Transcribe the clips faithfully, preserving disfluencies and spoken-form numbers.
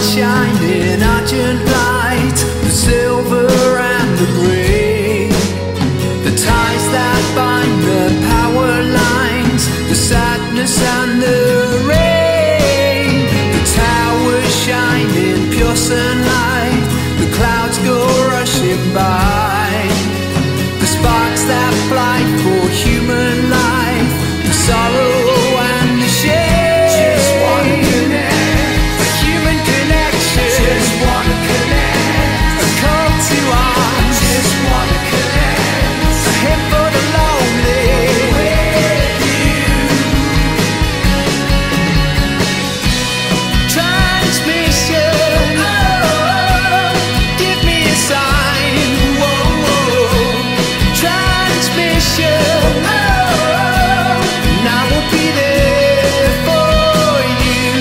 shining argent light, the silver and the grey, the ties that bind the power lines, the sadness and the rain. The towers shining pure sunlight, the clouds go rushing by, the sparks that fly for human life, the sorrow and the shame. Just wanna connect, a human connection. Just wanna connect, a call to arms. Just wanna connect, a hymn for the lonely. With you, transmission. Oh, give me a sign. Whoa, whoa. Transmission. Oh, and I will be there for you.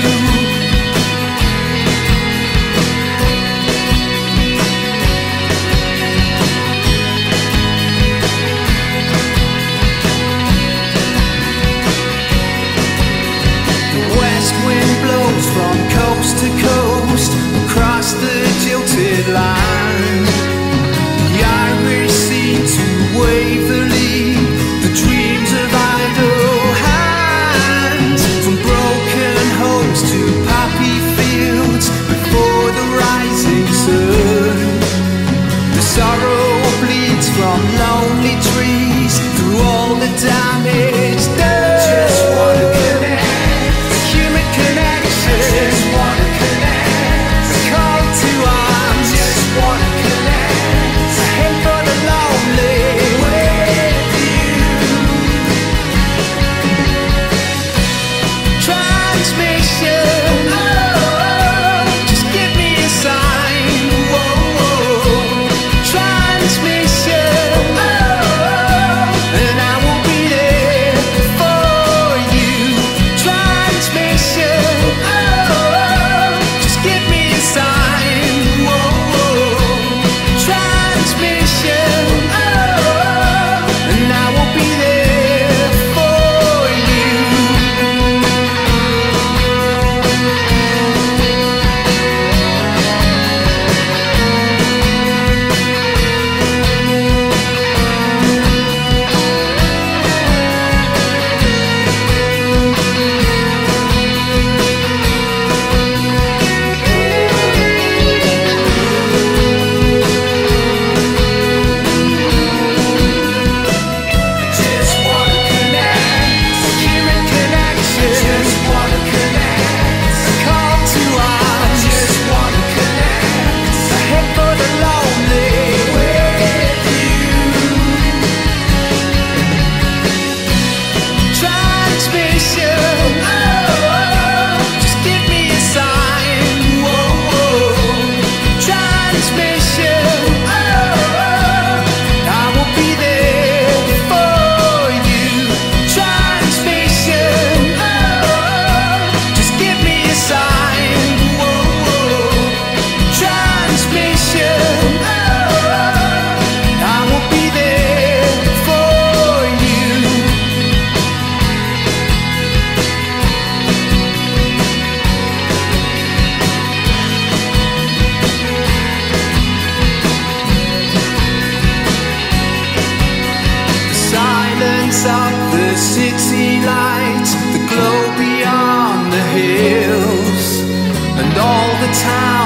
The west wind blows from coast to coast, across the jilted line. The Irish Sea to Waverley, the dreams of idle hands, from broken homes to poppy fields before the rising sun. The sorrow bleeds from lonely trees through all the damage done. Just wanna connect, a human connection. Just wanna connect, a call to arms. Just wanna connect, a hymn for the lonely. With you, transmission. Oh, just give me a sign. Whoa, whoa. Transmission. Oh, and I will be there for you. Transmission. Oh, just give me a sign. Whoa, whoa. Transmission. Oh, and I will be there for you. Just wanna connect, a human connection. Just wanna connect, a call to arms. Just wanna connect, a hymn for the lonely. With you, transmission. Oh, just give me a sign. Whoa, whoa. Transmission. Oh, I will be there for you. Transmission. Oh, just give me a sign. Whoa, whoa. Transmission. Oh, I will be there for you. The silence of the city lights, the glow beyond the hills, and all the town